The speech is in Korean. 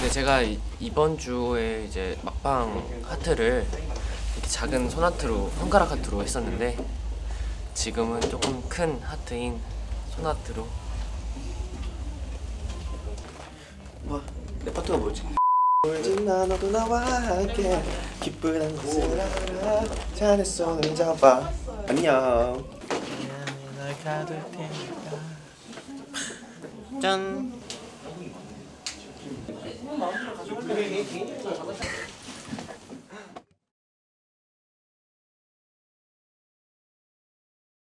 제가 이번 주에 이제 막방 하트를 이렇게 작은 손하트로, 손가락 하트로 했었는데 지금은 조금 큰 하트인 손하트로. 뭐, 내 파트가 뭐지? 울지 마 너도 나와 함께 기쁘단 것을 알아 자네 손을 잡아 안녕 널 가둘 테니까 짠